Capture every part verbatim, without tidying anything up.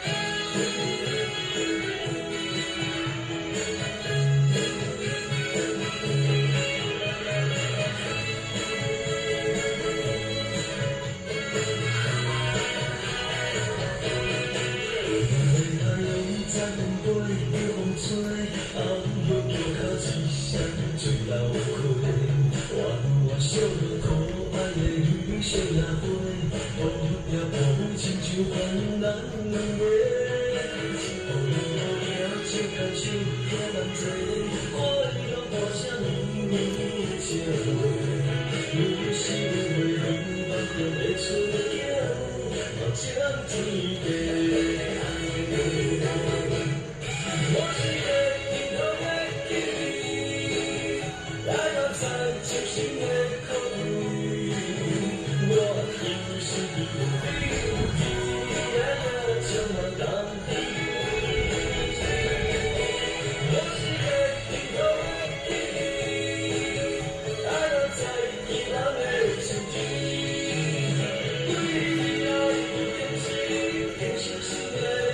吹，红叶叫靠一声最流开。弯弯小可爱的雨小野花，乌也乌亲像番人两个。乌乌影手牵手行人多，快乐歌声绵绵笑话。有时为远望中的出景，目睭天地。 我是个低头的记，来到在真心的考虑。我又是你的记，呀呀，充满感激。我是个低头的记，来到在依然的心机。对你爱不变心，变成心的。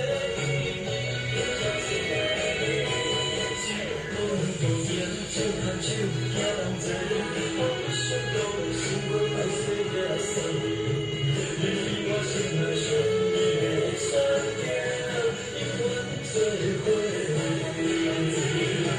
手牵手，行人多，我想到的心我歹势也送你。你我心内相依的酸甜，永远做伙。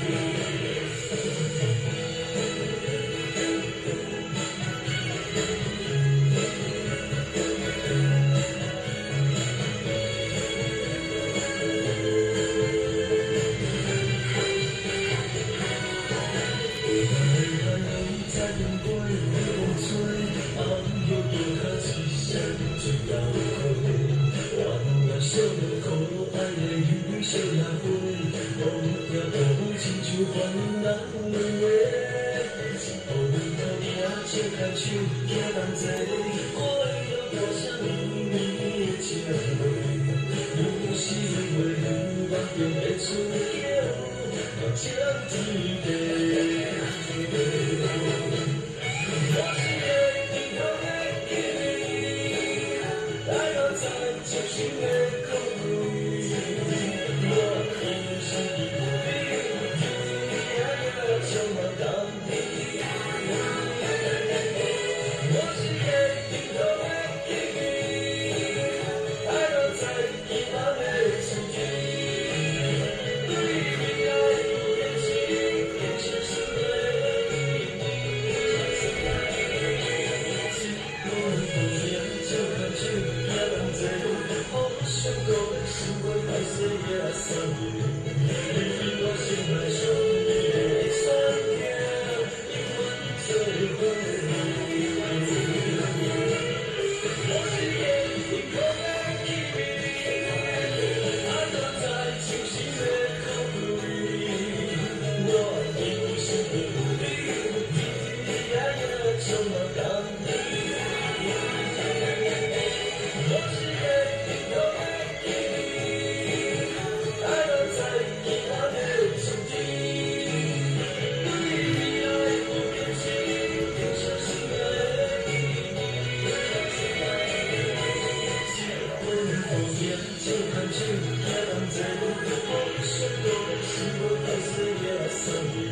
在东北微风吹，红叶叫靠一声最流开。弯弯小可爱的雨小野花，乌也乌亲像番人两个。乌乌影手牵手行人多，快乐歌声绵绵笑话。有时为远望中的出景，目睭天地。 我是个低头的记，来到在真心的考虑。我又是你的记，呀呀，充满感激。我是个低头的记，来到在依然的心机。对你爱不变心，变成心的。 想到的心我歹势也送你，你我心内相依的酸甜，永远做伙。我是个低头的记，爱落在真心的考虑。我又是你的呀呀，充满感激。我是个低头。 手牵手，行人多，我想到的是我歹势也送你。